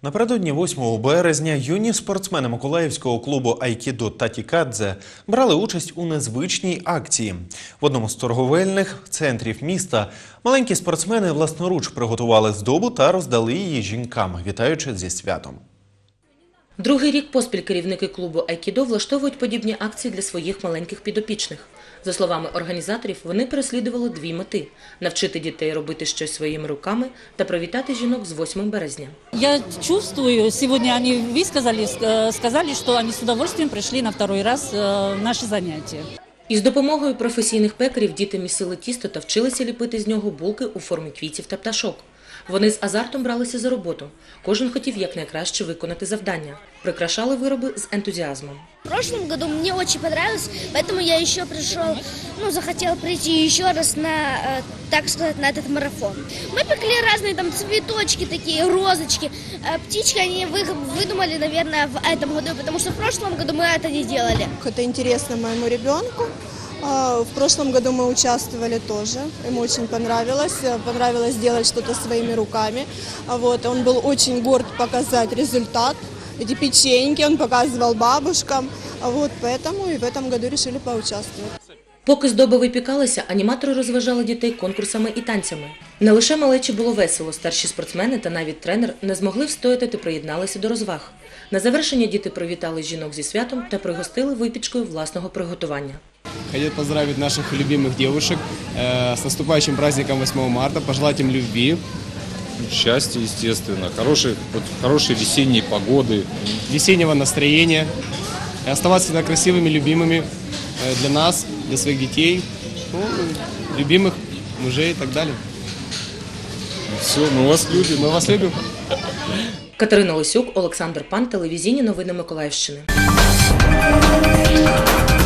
Напередодні 8 березня юні спортсмени миколаївського клубу айкідо «Татікадзе» брали участь у незвичній акції. В одному з торговельних центрів міста маленькі спортсмени власноруч приготували здобу та роздали її жінкам, вітаючи зі святом. Другий рік поспіль керівники клубу айкідо влаштовують подібні акції для своїх маленьких підопічних. За словами організаторів, вони переслідували дві мети – навчити дітей робити щось своїми руками та привітати жінок з 8 березня. Я чувствую, сегодня они сказали, что они с удовольствием пришли на второй раз в наши занятия. Із допомогою професійних пекарів діти місили тісто та вчилися ліпити з нього булки у формі квітів та пташок. Вони з азартом бралися за роботу. Кожен хотів якнайкраще виконати завдання. Прикрашали вироби з ентузіазмом. В прошлом году мне очень понравилось, поэтому я еще пришел, захотел прийти еще раз на, так сказать, на этот марафон. Мы пекли разные там цветочки такие, розочки. Птички они выдумали, наверное, в этом году, потому что в прошлом году мы это не делали. Это интересно моему ребенку. В прошлом году мы участвовали тоже, ему очень понравилось делать что-то своими руками. Он был очень горд показать результат, эти печеньки он показывал бабушкам, поэтому и в этом году решили поучаствовать. Поки здоби випікалися, аніматори розважали дітей конкурсами і танцями. Не лише малечі було весело, старші спортсмени та навіть тренер не змогли встояти та приєдналися до розваг. На завершення діти привітали жінок зі святом та пригостили випічкою власного приготування. Хотят поздравить наших любимых девушек с наступающим праздником 8 марта, пожелать им любви. Счастья, естественно, хорошей весенней погоды. Весеннего настроения, и оставаться всегда красивыми, любимыми для нас, для своих детей, любимых мужей и так далее. Все, мы вас любим. Мы вас любим. Катерина Лисюк, Олександр Пан, телевізійні новини Миколаївщини.